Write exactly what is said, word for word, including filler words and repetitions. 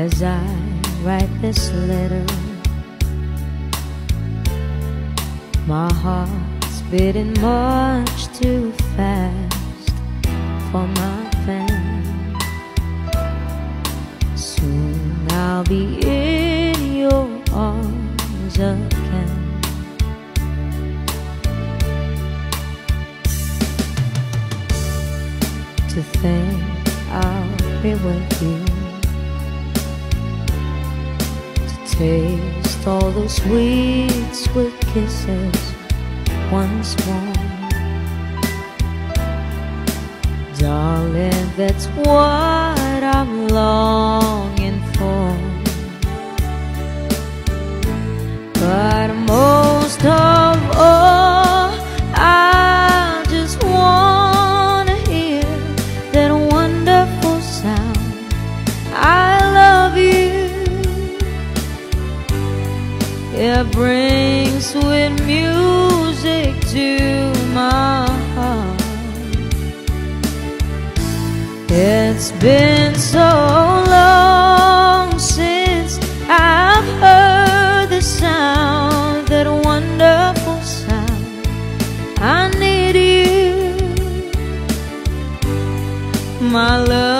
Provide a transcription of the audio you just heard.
As I write this letter, my heart's beating much too fast for my pen. Soon I'll be in your arms again. To think I'll be with you, taste all those sweet, sweet kisses once more. Darling, that's what I'm longing for. But most of all, I just wanna hear that wonderful sound, I love you. It brings sweet music to my heart. It's been so long since I've heard the sound, that wonderful sound. I need you, my love.